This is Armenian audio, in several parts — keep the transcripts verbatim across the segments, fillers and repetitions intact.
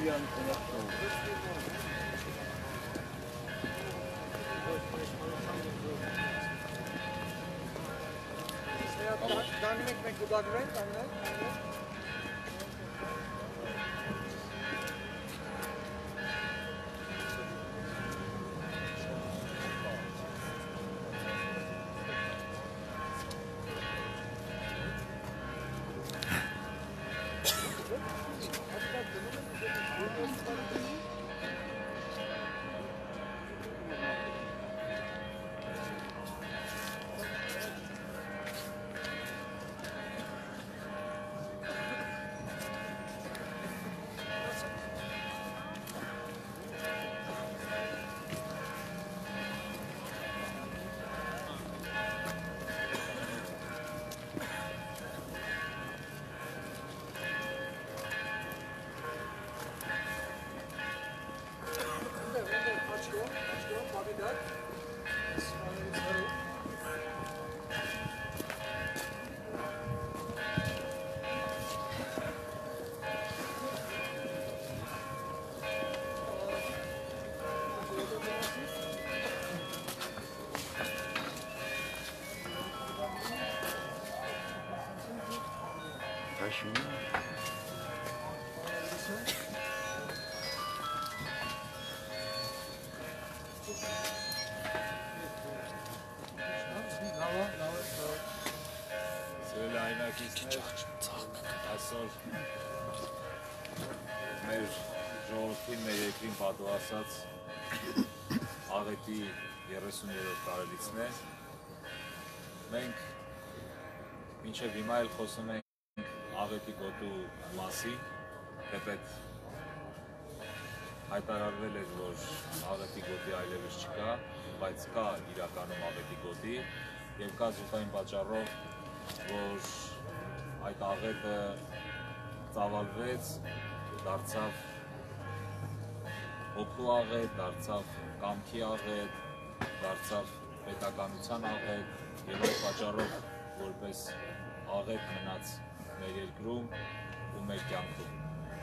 Dandim ekmek bu da güven, dandim. Taşın. Սիրելի այնակիցներ, այսօր մեր ժողովրդին, մեր երկրին պատվասած աղետի երեսուներորդ տարելիցն է։ Մենք մինչև հիմա էլ խոսում ենք աղետի գոտու մասին, թեպետ հայտարարվել էր, որ աղետի գոտի այլևս չկա, բայց կա իրականում աղետի գոտի և կա զուտային պատճառով, որ այդ աղետը ծավալվեց, դարձավ հոգու աղետ, դարձավ կամքի աղետ, դարձավ պետականության աղետ և այդ պատճառով որպես աղետ մնաց մեր երկրում ու մեր կյանքում։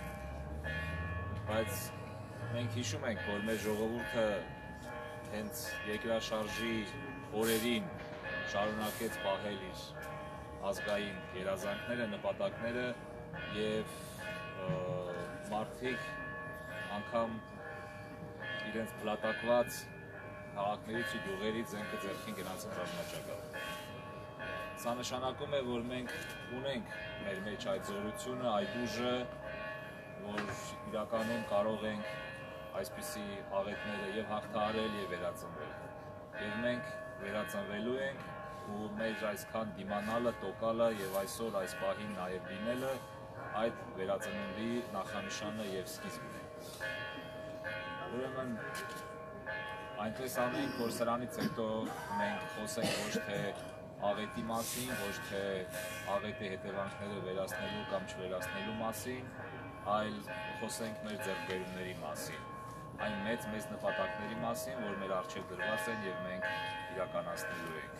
Բայց մենք հիշում ենք, որ մեր ժողովուրդը հենց երկրաշարժի օրերին շարունակեց պահել իր ազգային երազանքները, նպատակները և մարդիկ անգամ իրենց փլատակված քաղաքներից ու գյուղերից զենքը ձեռքին գնացին ռազմաճակատ։ Սա նշանակում է, որ մենք ունենք մեր մեջ այդ զորությունը, այդ ուժը, որ իրականում կարող ենք այսպիսի աղետները և հաղթահարել և վերածնվել։ Եվ մենք վերածնվելու ենք ու մեր այսքան դիմանալը, տոկալը և այսօր այս պահին նաև լինելը այդ վերածննդի նախանշանը և սկիզբն է։ Ուրեմն այնպես անենք, որ սրանից հետո մենք խոսենք ոչ թե աղետի մասին, ոչ թե աղետի հետևանքները վերացնելու կամ չվերացնելու մասին, այլ խոսենք մեր ձեռքբերումների մասին, այն մեծ մեծ նպատակների մասին, որ մեր առջև դրված են և մենք իրականացնելու ենք։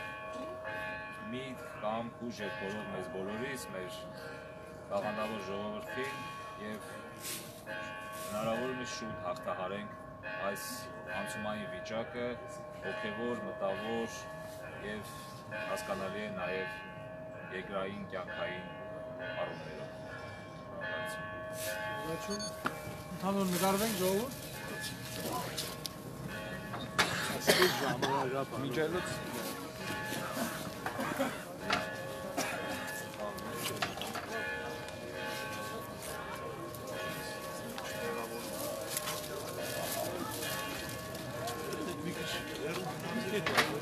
Միտք կամ ուժ է բոլոր մեզ բոլորիս, մեր տաղանդավոր ժողովրդին և հնարավորինս շուտ հաղթահարենք այս անցումային վիճակը, հոգևոր, մտավոր և հասկանալի է նաև երկրային, կյանքային առումներով։ Ողջույն։ Ընդհանուր նկարվենք ժողովուրդ։ Այսպես ժամանակ միջելուց Thank you.